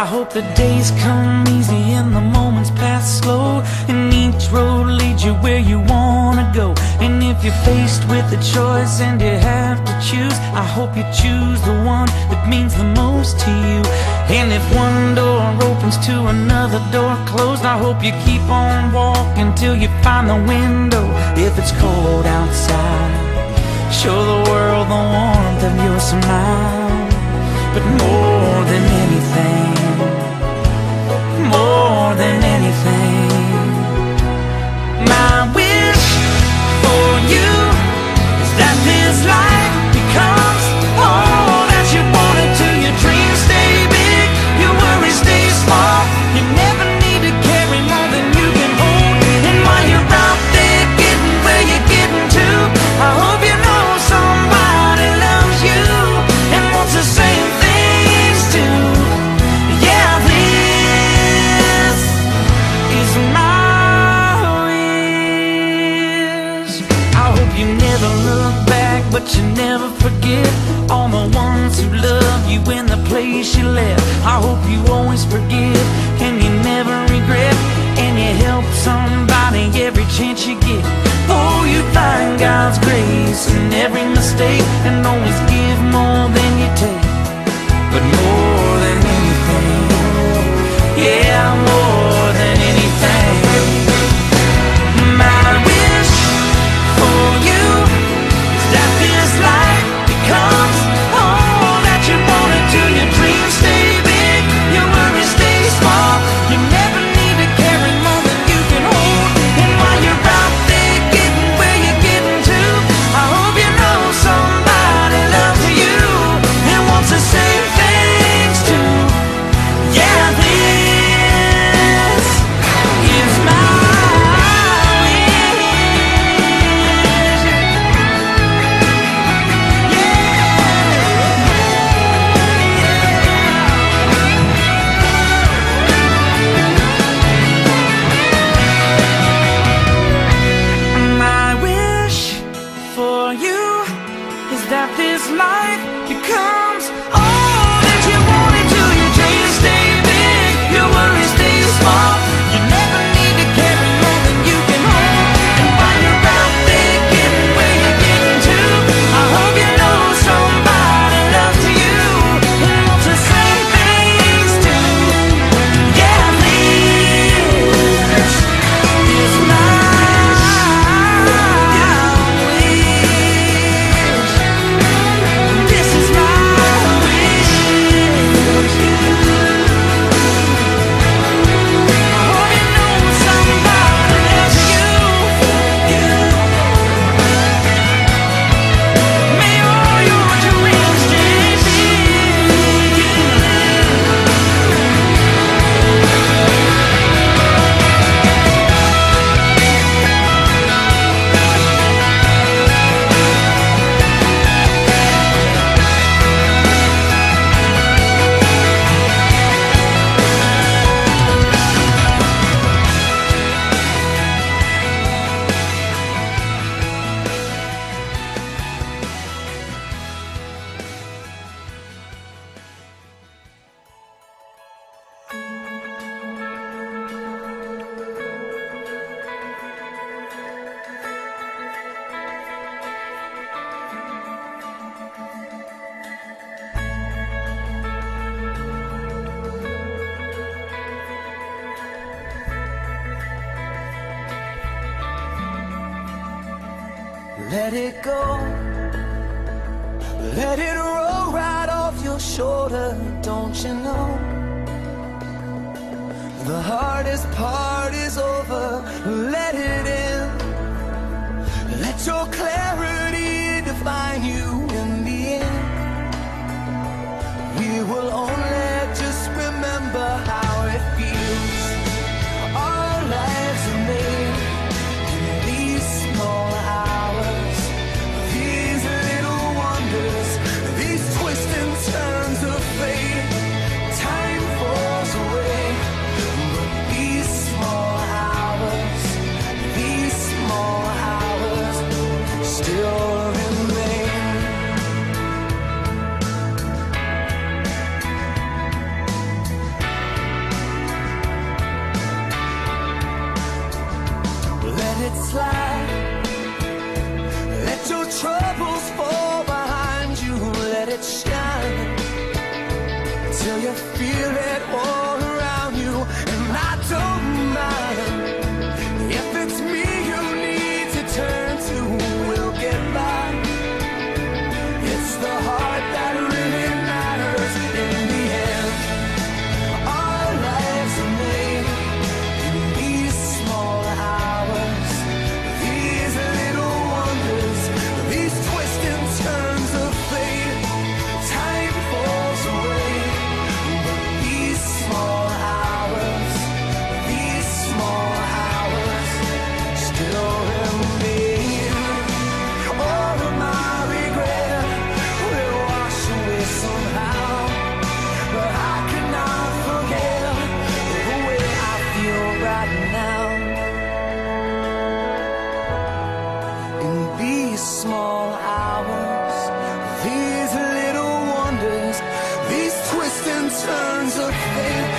I hope the days come easy and the moments pass slow, and each road leads you where you wanna go. And if you're faced with a choice and you have to choose, I hope you choose the one that means the most to you. And if one door opens to another door closed, I hope you keep on walking till you find the window. If it's cold outside, show the world the warmth of your smile. But more than anything, more than anything, my wish for you is that this life becomes all that you want it to. Your dreams stay big, your worries stay small. You never need to carry more than you can hold. And while you're out there getting where you're getting to, I hope you know somebody loves you and wants the same things too. Yeah, this is my wish. I hope you never look back, but you never forget all the ones who love you in the place you left. I hope you always forgive and you never regret, and you help somebody every chance you get. Oh, you find God's grace in every mistake, and always give more than you take. But more than anything, yeah, more than anything, my wish for you is that this life becomes all that you want it to. Your dreams stay big, your worries stay small. You never need to carry more than you can hold. And while you're out there getting where you're getting to, I hope you know somebody loves you and wants the same things too. Yeah, this is my wish. My wish for you is that this life becomes all that you want it to. Your dreams stay big, your worries stay small. You never need to carry more than you can hold. And while you're out there getting where you're getting to, I hope you know somebody loves you and wants the same things too. Yeah, this is my wish. This is my wish. I hope you know somebody loves you. May all your dreams stay big. Let it go, let it roll right off your shoulder. Don't you know the hardest part is over? Let it in, let your clarity define you in the end. We will only just remember how it feels. Our lives are made in these small hours, these little wonders, these twists and turns of fate. Time falls away, but these small hours shine till you feel it all around you. And I don't mind if it's me you need to turn to. We'll get by. It's the heart that really matters in the end. Our lives are made in these small hours, these little wonders, these twists and turns of fate. Time falls away, but these small hours still remain. All of my regret will wash away somehow, but I cannot forget the way I feel right now. In these small hours, these little wonders, these twists and turns of fate.